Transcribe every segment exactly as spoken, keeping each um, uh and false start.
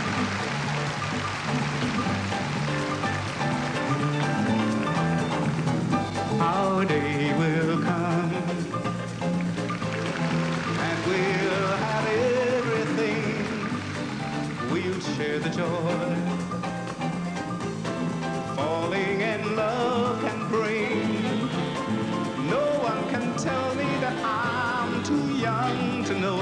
Our day will come and we'll have everything. We'll share the joy falling in love can bring. No one can tell me that I'm too young to know.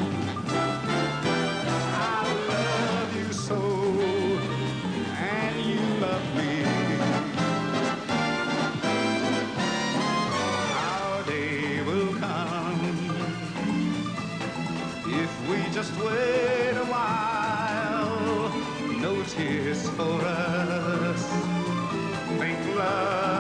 I love you so, and you love me. Our day will come if we just wait a while. No tears for us. Make love